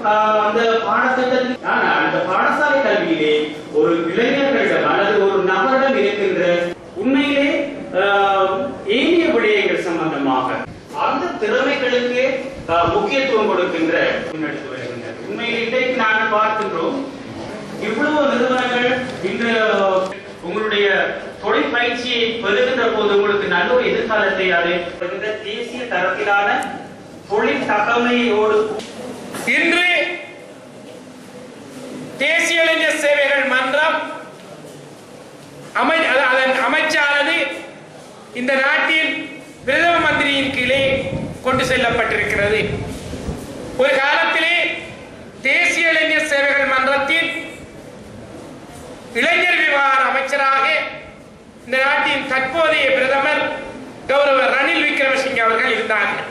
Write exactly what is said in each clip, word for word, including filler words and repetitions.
அந்த பாடத்திட்டத்தில் அந்த பாடசாலை கல்வியிலே ஒரு இளைஞர்களிடம் அல்லது ஒரு நபரிடம் இருக்கின்ற உண்மையிலே ஏனைய விடயங்கள் சம்பந்தமாக அந்த திறமைகளுக்கு முக்கியத்துவம் கொடுக்கின்ற முன்னெடுத்து வருகின்றனர். உண்மையில் இன்றைக்கு நாங்கள் பார்க்கின்றோம் இவ்வளவு நிறுவனங்கள் இன்று உங்களுடைய தொழில் பயிற்சியை பெறுகின்ற போது உங்களுக்கு நல்ல ஒரு எதிர்காலத்தை அது தேசிய தரத்திலான தொழில் தகமையோடு இன்று தேசிய இளைஞர் சேவைகள் மன்றம் அதன் அமைச்சானது இந்த நாட்டின் பிரதம மந்திரியின் கீழே கொண்டு செல்லப்பட்டிருக்கிறது. ஒரு காலத்திலே தேசிய இளைஞர் சேவைகள் மன்றத்தின் இளைஞர் விவகார அமைச்சராக இந்த நாட்டின் தற்போதைய பிரதமர் கௌரவர் ரணில் விக்ரமசிங்கே அவர்கள் இருந்தார்கள்.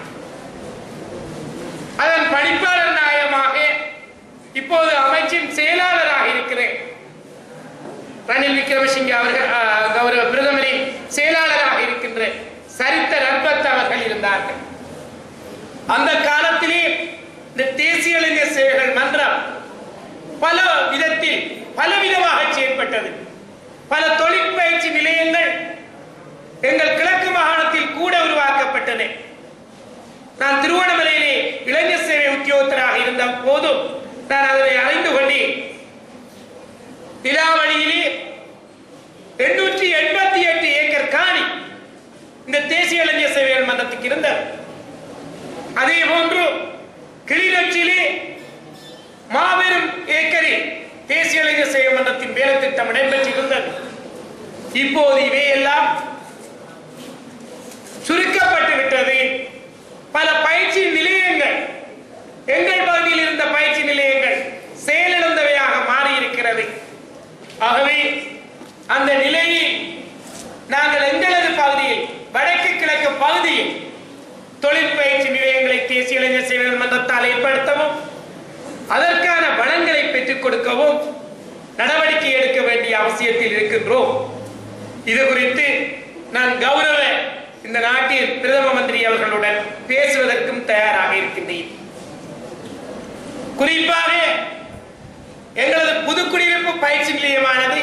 அதன் பணிப்பாளர் நாயகமாக இப்போது அமைச்சின் செயலாளராக இருக்கிறேன் ரணில் விக்ரமசிங்கே அவர்கள் கௌரவ பிரதமரின் செயலாளராக இருக்கின்ற சரித்த ரத்பத் அவர்கள் இருந்தார்கள். அந்த காலத்திலே இந்த தேசிய இளைஞர் சேவைகள் மன்றம் பல விதத்தில் பலவிதமாக செயல்பட்டது. பல தொழிற்பயிற்சி நிலையங்கள் எங்கள் கிழக்கு மாகாணத்தில் கூட உருவாக்கப்பட்டன. நான் திருவண்ணாமலையிலே இளைஞர் சேவை உத்தியோகத்தராக இருந்த போதும் நான் அதனை அறிந்து கொண்டேன். நிலாவளியிலே எண்ணூற்றி எண்பத்தி எட்டு ஏக்கர் காணி இந்த தேசிய இளைஞர் சேவைகள் மன்றத்துக்கு இருந்தது. அதே போன்று கிளிநொச்சியிலே மாபெரும் ஏக்கரில் தேசிய இளைஞர் சேவை மன்றத்தின் வேலை திட்டம் இடம்பெற்றிருந்தது. இப்போது இவையெல்லாம் சுருக்கப்பட்டு விட்டது. பல பயிற்சி நிலையங்கள் எங்கள் பகுதியில் இருந்த பயிற்சி நிலையங்கள் செயலிழந்தவையாக மாறி இருக்கிறது. ஆகவே அந்த நிலையை நாங்கள் எங்களது பகுதியில் வடக்கு கிழக்கு பகுதியில் தொழிற்பயிற்சி நிலையங்களை தேசிய இளைஞர் சேவைகள் மன்றத்தால் ஏற்படுத்தவும் அதற்கான வளங்களை பெற்றுக் கொடுக்கவும் நடவடிக்கை எடுக்க வேண்டிய அவசியத்தில் இருக்கின்றோம். இது குறித்து நான் கௌரவ இந்த நாட்டின் பிரதம மந்திரி அவர்களுடன் பேசுவதற்கும் தயாராக இருக்கின்றேன். குறிப்பாக எங்களது புதுக்குடியிருப்பு பயிற்சி நிலையமானது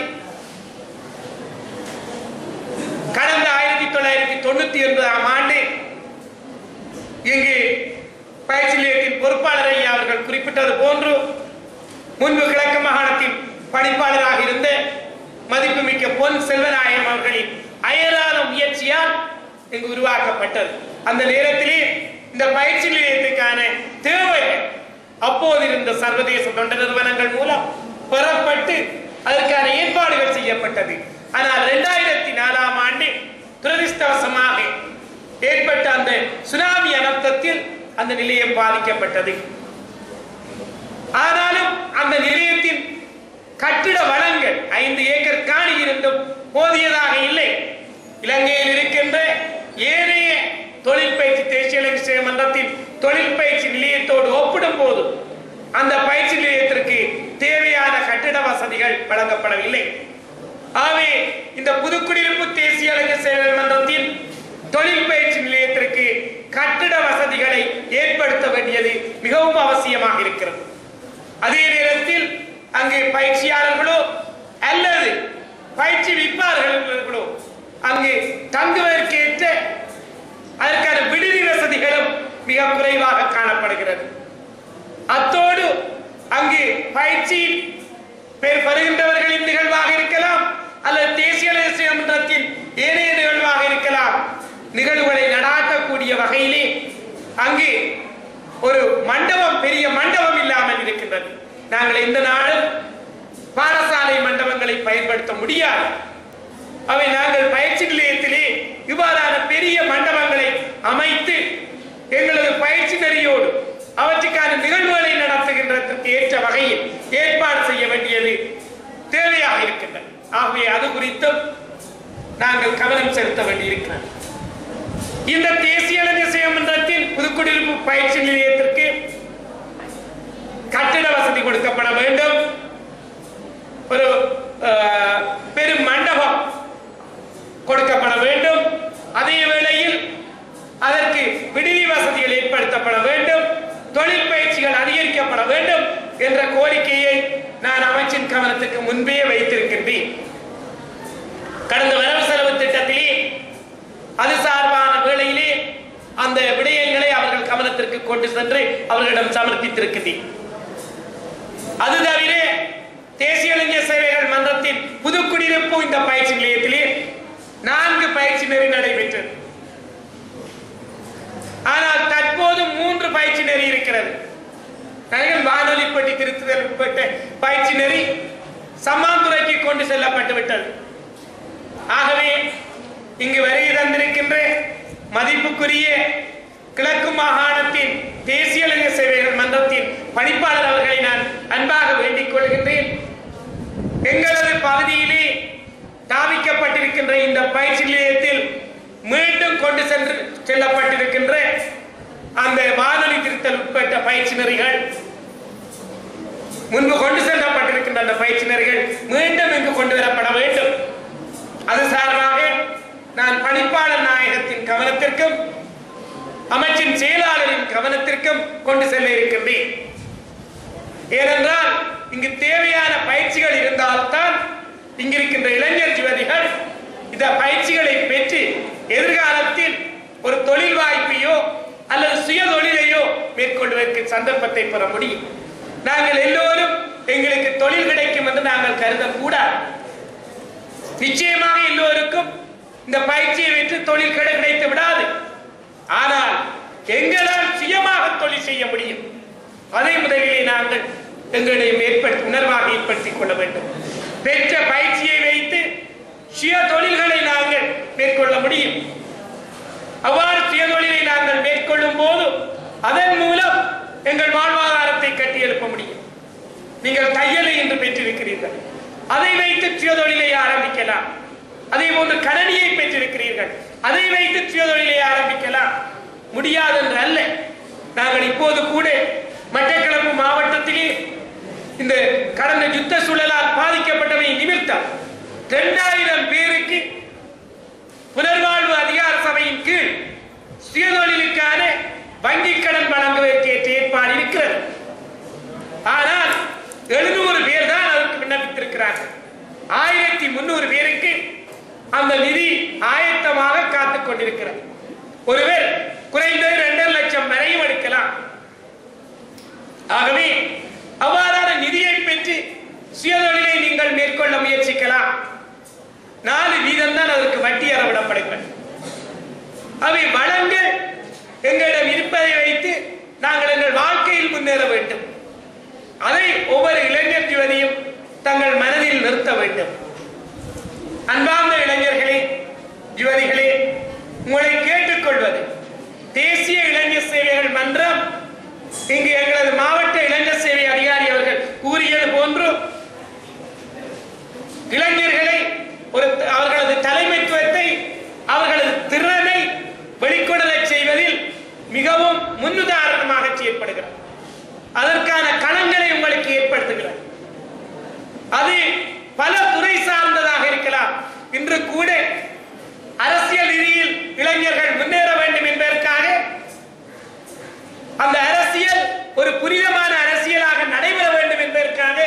கடந்த ஆயிரத்தி தொள்ளாயிரத்தி தொண்ணூத்தி ஒன்பதாம் ஆண்டு இங்கு பயிற்சி நிலையத்தின் பொறுப்பாளர் ஐயா அவர்கள் குறிப்பிட்டது போன்று முன்பு கிழக்கு மாகாணத்தின் பணிப்பாளராக இருந்த மதிப்புமிக்க பொன் செல்வநாயகம் அவர்களின் அயராத முயற்சியால் இங்கு உருவாக்கப்பட்டது. அந்த நேரத்திலே இந்த பயிற்சி நிலையத்துக்கான தேவைகள் அப்போது இருந்த சர்வதேச தொண்டு நிறுவனங்கள் மூலம் பெறப்பட்டு அதற்கான ஏற்பாடுகள் செய்யப்பட்டது. ஆனால் இரண்டாயிரத்தி நாலாம் ஆண்டு துரதிர்ஷ்டவசமாக ஏற்பட்ட அந்த சுனாமி அனர்த்தத்தில் அந்த நிலையம் பாதிக்கப்பட்டது. ஆனாலும் அந்த நிலையத்தின் கட்டிட வளங்கள் ஐந்து ஏக்கர் காணி இருந்தும் போதியதாக இல்லை. இலங்கையில் இருக்கின்ற ஏனைய தொழில் பயிற்சி தேசிய இளைஞர் சேவை மன்றத்தின் தொழில் பயிற்சி நிலையத்தோடு ஒப்பிடும் போது அந்த பயிற்சி நிலையத்திற்கு தேவையான கட்டிட வசதிகள் வழங்கப்படவில்லை. ஆகவே இந்த புதுக்குடியிருப்பு தேசிய இளைஞர் சேவை மன்றத்தின் தொழில் பயிற்சி நிலையத்திற்கு கட்டிட வசதிகளை ஏற்படுத்த வேண்டியது மிகவும் அவசியமாக இருக்கிறது. அதே நேரத்தில் அங்கு பயிற்சியாளர்களோ அல்லது பயிற்சி விற்பார்களோ அங்கு தங்குவதற்கேற்ற அதற்கான விடுதி வசதிகளும் மிக குறைவாக காணப்படுகிறது. அத்தோடு அங்கு பயிற்சி பெறுகின்றவர்களின் நிகழ்வாக இருக்கலாம் அல்லது தேசிய இளைஞர் சேவை மன்றத்தின் ஏனைய நிகழ்வாக இருக்கலாம். நிகழ்வுகளை நடாக்கக்கூடிய வகையிலே அங்கு ஒரு மண்டபம் பெரிய மண்டபம் இல்லாமல் இருக்கின்றது. நாங்கள் இந்த நாளும் பாடசாலை மண்டபங்களை பயன்படுத்த முடியாது. அவை நாங்கள் பயிற்சி நிலையத்திலே இவ்வாறான பெரிய மண்டபங்களை அமைத்து எங்களது பயிற்சி நெறியோடு அவற்றுக்கான நிகழ்வுகளை நடத்துகின்றதற்கு ஏற்ற வகையில் ஏற்பாடு செய்ய வேண்டியது தேவையாக இருக்கின்றது. ஆகவே அது குறித்தும் நாங்கள் கவனம் செலுத்த வேண்டியிருக்கிறது. இந்த தேசிய இளைஞர் சேவை மன்றத்தின் புதுக்குடியிருப்பு பயிற்சி நிலையத்திற்கு கட்டிட வசதி கொடுக்கப்பட வேண்டும். ஒரு பெரும் மண்டபம் கொடுக்கப்பட வேண்டும். அதே வேளையில் அதற்கு விடுதி வசதிகள் ஏற்படுத்தப்பட வேண்டும். தொழில் பயிற்சிகள் அதிகரிக்கப்பட செய்யப்பட வேண்டும் என்ற கோரிக்கையை நான் அமைச்சின் கவனத்துக்கு முன்பே வைத்திருக்கின்றேன். கடந்த வரவு செலவு திட்டத்திலே அது சார்பான வேளையிலே அந்த விடயங்களை அவர்கள் கவனத்திற்கு கொண்டு சென்று அவர்களிடம் சமர்ப்பித்திருக்கிறேன். அது தவிர தேசிய இளைஞர் சேவைகள் மன்றத்தின் புதுக்குடியிருப்பு இந்த பயிற்சி நிலையத்திலே நான்கு பயிற்சி நெறி நடைபெற்றது. ஆனால் தற்போது மூன்று பயிற்சி நெறி இருக்கிறது. வானொலி பெட்டி திருத்துதல் உட்பட்ட பயிற்சி நெறி சம்மாந்துறைக்கு கொண்டு செல்லப்பட்டு விட்டது. ஆகவே இங்கு வருகை தந்திருக்கின்ற மதிப்புக்குரிய கிழக்கு மாகாணத்தின் தேசிய இளைஞர் சேவைகள் மன்றத்தின் பணிப்பாளர் அவர்களை நான் அன்பாக வேண்டிக் கொள்கின்றேன். எங்களது பகுதியிலே தாவிக்கப்பட்டிருக்கின்ற இந்த பயிற்சி நிலையத்தில் மீண்டும் கொண்டு சென்று செல்லப்பட்டிருக்கின்ற அந்த வானொலி திருத்தல் உட்பட்ட பயிற்சி நெறிகள், முன்பு கொண்டு செல்லப்பட்டிருக்கின்ற அந்த பயிற்சி நெறிகள் மீண்டும் இங்கு கொண்டு வரப்பட வேண்டும். அது சார்பாக நான் பணிப்பாளர் நாயகத்தின் கவனத்திற்கும் அமைச்சின் செயலாளரின் கவனத்திற்கும் கொண்டு செல்ல இருக்கின்றேன். ஏனென்றால் இங்கு தேவையான பயிற்சிகள் இருந்தால்தான் இங்கிருக்கின்ற இளைஞர் யுவதிகள் இந்த பயிற்சிகளை பெற்று எதிர்காலத்தில் ஒரு தொழில் வாய்ப்பையோ அல்லது சுய தொழிலையோ மேற்கொள்வதற்கு சந்தர்ப்பத்தை பெற முடியும். நாங்கள் எல்லோரும் எங்களுக்கு தொழில் கிடைக்கும் என்று நாங்கள் கருதக்கூடாது. நிச்சயமாக எல்லோருக்கும் இந்த பயிற்சியை வைத்து தொழில் கிடைத்து விடாது. ஆனால் எங்களால் சுயமாக தொழில் செய்ய முடியும். அதை முதலிலே நாங்கள் எங்களுடைய ஏற்படுத்தி உணர்வாக ஏற்படுத்திக் கொள்ள வேண்டும். பெற்ற பயிற்சியை வைத்து சுய தொழில்களை நாங்கள் மேற்கொள்ள முடியும். அவ்வாறு சுய தொழிலை நாங்கள் மேற்கொள்ளும் போது அதன் மூலம் எங்கள் வாழ்வாதாரத்தை கட்டி எழுப்ப முடியும். நீங்கள் தையலை என்று பெற்றிருக்கிறீர்கள், அதை வைத்து சுய தொழிலை ஆரம்பிக்கலாம். அதே போன்று கணனியை பெற்றிருக்கிறீர்கள், அதை வைத்து சுய தொழிலை ஆரம்பிக்கலாம். முடியாது என்று அல்ல. நாங்கள் இப்போது கூட மட்டக்களப்பு மாவட்டத்திலே இந்த கடந்த யுத்த சூழலால் பாதிக்கப்பட்டவை நிமித்தம் இரண்டாயிரம் பேருக்கு புனர்வாழ்வு அதிகார சபையின் கீழ் சுயதொழிலுக்கான வங்கி கடன் வழங்குவதற்கு ஏற்பாடு இருக்கிறது. ஆனால் எழுநூறு பேர் தான் அதற்கு விண்ணப்பித்திருக்கிறார்கள். ஆயிரத்தி முன்னூறு பேருக்கு அந்த நிதி ஆயத்தமாக காத்துக் கொண்டிருக்கிறது. ஒருவர் குறைந்தது இரண்டரை லட்சம் வரையும் எடுக்கலாம். ஆகவே அவ்வாறான நிதியை பெற்று சுயதொழிலை நீங்கள் மேற்கொள்ள முயற்சிக்கலாம். நாலு வீதம் தான் அதற்கு வட்டி அறவிடப்படுகிறது. அவை வளங்கள் எங்களிடம் இருப்பதை வைத்து நாங்கள் எங்கள் வாழ்க்கையில் முன்னேற வேண்டும். அதை ஒவ்வொரு இளைஞர் யுவதியும் தங்கள் மனதில் நிறுத்த வேண்டும். அன்பார்ந்த இளைஞர்களே, யுவதிகளே, உங்களை கேட்டுக்கொள்வது தேசிய இளைஞர் சேவைகள் மன்றம் இங்கு எங்களது மாவட்ட இளைஞர் சேவை அதிகாரி அவர்கள் கூறியது போன்று இளைஞர்களை ஒரு அவர்களது தலைமைத்துவத்தை அவர்களது திறனை வெளிக்கொணர செய்வதில் மிகவும் முன்னுதாரணமாக செயற்படுகிறார். அதற்கான களங்களை உங்களுக்கு ஏற்படுத்துகிறார். அது பல துறை சார்ந்ததாக இருக்கலாம். இன்று கூட அரசியல் ரீதியில் இளைஞர்கள் முன்னேற வேண்டும் என்பதற்காக அந்த அரசியல் ஒரு புனிதமான அரசியலாக நடைபெற வேண்டும் என்பதற்காக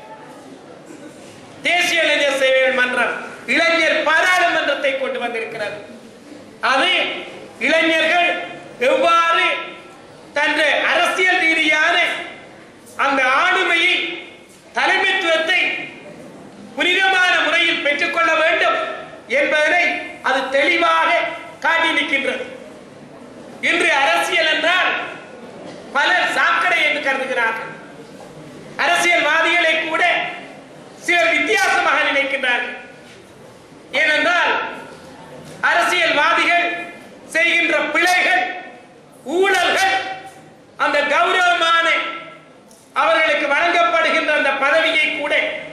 தேசிய இளைஞர் சேவைகள் மன்றம் இளைஞர் பாராளுமன்றத்தை கொண்டு வந்திருக்கிறது. அது இளைஞர்கள் எவ்வாறு தன் அரசியல் ரீதியான அந்த ஆளுமையை தலைமைத்துவத்தை புனிதமான முறையில் பெற்றுக்கொள்ள வேண்டும் என்பதனை அது தெளிவாக காட்டி நிற்கின்றது. இன்று அரசியல் என்றால் பலர் சாக்கடை என்று கருதுகிறார்கள். அரசியல்வாதிகளை கூட சிலர் வித்தியாசமாக நினைக்கின்றார்கள். ஏனென்றால் அரசியல்வாதிகள் செய்கின்ற பிழைகள், ஊழல்கள், அந்த கௌரவமான அவர்களுக்கு வழங்கப்படுகின்ற அந்த பதவியை கூட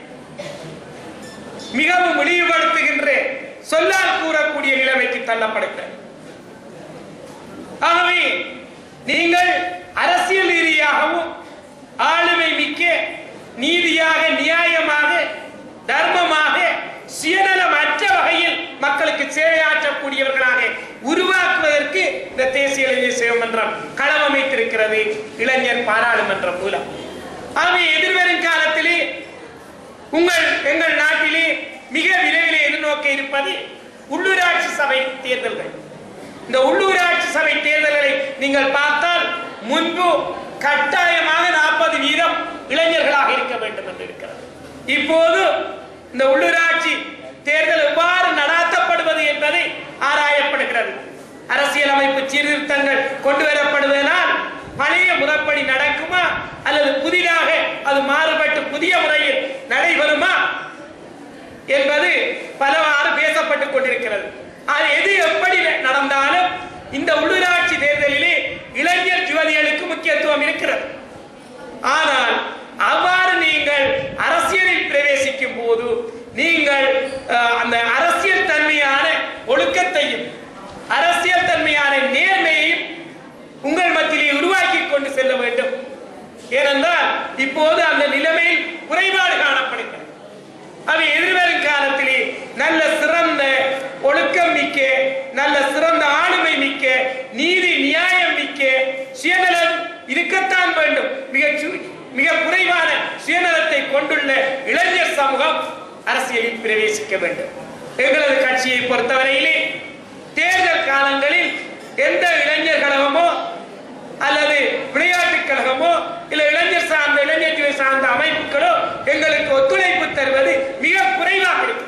மிகவும் இழிவுபடுத்துகின்ற சொல்லால் கூறக்கூடிய நிலைமைக்கு தள்ளப்படுகிறது. ஆகவே நீங்கள் அரசியல் ரீதியாகவும் ஆளுமை மிக்க நீதியாக, நியாயமாக, தர்மமாக, சுயநலமற்ற வகையில் மக்களுக்கு சேவையாற்றக்கூடியவர்களாக உருவாக்குவதற்கு இந்த தேசிய இளைஞர் சேவை மன்றம் களம் அமைத்திருக்கிறது. இளைஞர் பாராளுமன்றம் மூலம் ஆகவே எதிர்வரும் காலத்திலே உங்கள் எங்கள் நாட்டிலே மிக விரைவில் எதிர்நோக்க இருப்பது உள்ளூராட்சி சபை தேர்தல்கள். இந்த உள்ளூராட்சி சபை தேர்தல்களை நீங்கள் பார்த்தால் முன்பு கட்டாயமாக நாற்பது வீதம் இளைஞர்களாக இருக்க வேண்டும் என்று இருக்கிறது. இப்போது இந்த உள்ளூராட்சி தேர்தல் எவ்வாறு நடாத்தப்படுவது என்பதை ஆராயப்படுகிறது. அரசியலமைப்பு சீர்திருத்தங்கள் கொண்டு வரப்படுவதனால் பழைய முறைப்படி நடக்குமா அல்லது புதிதாக அது மாறுபட்டு புதிய முறையில் நடைபெறுமா என்பது பலவாறு பேசப்பட்டுக் கொண்டிருக்கிறது. அது எது எப்படி நடந்தாலும் இந்த உள்ளூராட்சி தேர்தலிலே இளைஞர் யுவதிகளுக்கு முக்கியத்துவம் இருக்கிறது. ஆனால் அவ்வாறு நீங்கள் அரசியலில் பிரவேசிக்கும் போது நீங்கள் அந்த அரசியல் தன்மையான ஒழுக்கத்தையும் அரசியல் தன்மையான நேர்மையையும் உங்கள் மத்தியிலே உருவாக்கி கொண்டு செல்ல வேண்டும். ஏனென்றால் இப்போது அந்த நிலைமையில் குறைபாடு காணப்படுகிறது. அவை எதிர்வரும் காலத்திலே நல்ல சிறந்த ஒழுக்கம் மிக்க, நல்ல சிறந்த ஆளுமை மிக்க, நீதி நியாயம் மிக்க, சுயநலம் இருக்கத்தான் வேண்டும். மிக மிக குறைவான சுயநலத்தை கொண்டுள்ள இளைஞர் சமூகம் அரசியலில் பிரவேசிக்க வேண்டும். எங்களது கட்சியை பொறுத்தவரையிலே தேர்தல் காலங்களில் எந்த இளைஞர் கழகமோ அல்லது விளையாட்டுக் கழகமோ இல்லை இளைஞர் சார்ந்த இளைஞர்களை சார்ந்த அமைப்புகளோ எங்களுக்கு ஒத்துழைப்பு தருவது மிக குறைவாக இருக்கிறது.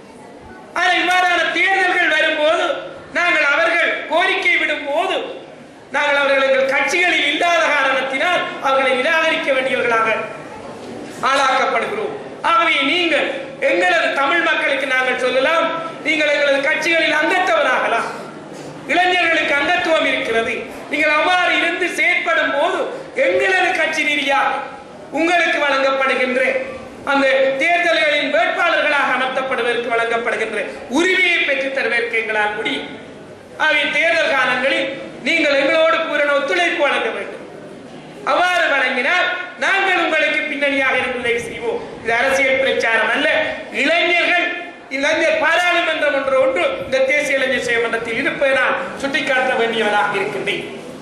ஆனால் இவ்வாறான தேர்தல்கள் வரும்போது நாங்கள் அவர்கள் கோரிக்கை விடும் போது நாங்கள் அவர்கள் எங்கள் கட்சிகளில் இல்லாத காரணத்தினால் அவர்களை நிராகரிக்க வேண்டியவர்களாக ஆளாக்கப்படுகிறோம். ஆகவே நீங்கள் எங்களது தமிழ் மக்களுக்கு நாங்கள் சொல்லலாம், நீங்கள் எங்களது கட்சிகளில் அங்கத்தவராகலாம். இளைஞர்களுக்கு அங்கத்துவம் இருக்கிறது. நீங்கள் அவ்வாறு இருந்து செயற்படும் போது எங்களது கட்சி ரீதியாக உங்களுக்கு வழங்கப்படுகின்ற அந்த தேர்தல்களின் வேட்பாளர்களாக அமர்த்தப்படுவதற்கு வழங்கப்படுகின்ற உரிமையை பெற்றுத் தருவதற்கு எங்களால் முடியும். ஆகவே தேர்தல் காலங்களில் நீங்கள் எங்களோடு பூரண ஒத்துழைப்பு வழங்க வேண்டும். அவ்வாறு வழங்கினால் நாங்கள் உங்களுக்கு பின்னணியாக இருந்து உதவி செய்வோம். இது அரசியல் பிரச்சாரம் அல்ல. இளைஞர்கள் இளைஞர் பாராளுமன்றம் என்ற ஒன்று இந்த தேசிய இளைஞர் செயல்மன்றத்தில் இருப்பதை நான் சுட்டிக்காட்ட வேண்டியவராக இருக்கின்றேன்.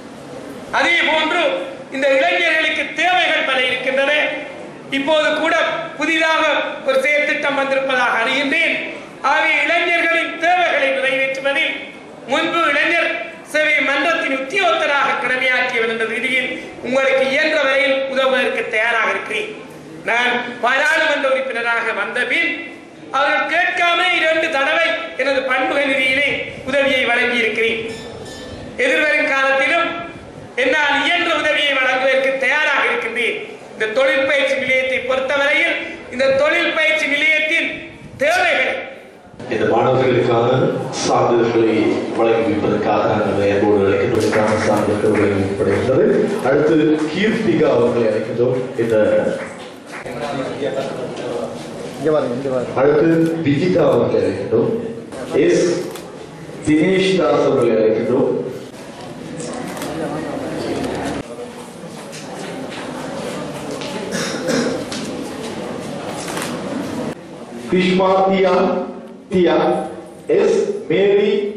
அதே போன்று இந்த இளைஞர்களுக்கு தேவைகள் பல இருக்கின்றன. இப்போது கூட புதிதாக ஒரு செயற்திட்டம் வந்திருப்பதாக அறிகின்றேன். ஆகவே இளைஞர்களின் தேவைகளை நிறைவேற்றுவதில் முன்பு இளைஞர் சேவை மன்றத்தின் உத்தியோகத்தராக கடமையாற்றியவர் என்ற ரீதியில் உங்களுக்கு இயன்ற வரையில் உதவுவதற்கு தயாராக இருக்கிறேன். நான் பாராளுமன்ற உறுப்பினராக வந்த பின் அவர்கள் கேட்காம இரண்டு தடவை எனது பண்புகள் நிதியிலே உதவியை வழங்கி இருக்கிறேன். எதிர்வரும் காலத்திலும் என்னால் இயன்ற உதவியை வழங்குவதற்கு தயாராக இருக்கின்றேன். இந்த தொழில் பயிற்சி நிலையத்தை பொறுத்தவரையில் இந்த தொழில் பயிற்சி நிலையத்தின் தேவைகள் இந்த மாணவர்களுக்கான சான்றிதழ்களை வழங்கி வைப்பதற்காக நாங்கள் அன்போடு அழைக்கின்றதற்கான சான்றிதழ்கள் வழங்கி வைக்கப்படுகின்றது. அடுத்து கீர்த்திகா அவர்களை அழைக்கின்றோம். இந்த அடுத்து விஜிதா அவர்களை அழைக்கின்றோம். எஸ் தினேஷ் தாஸ் அவர்களை அழைக்கின்றோம். Krishma Tia Tia S Mary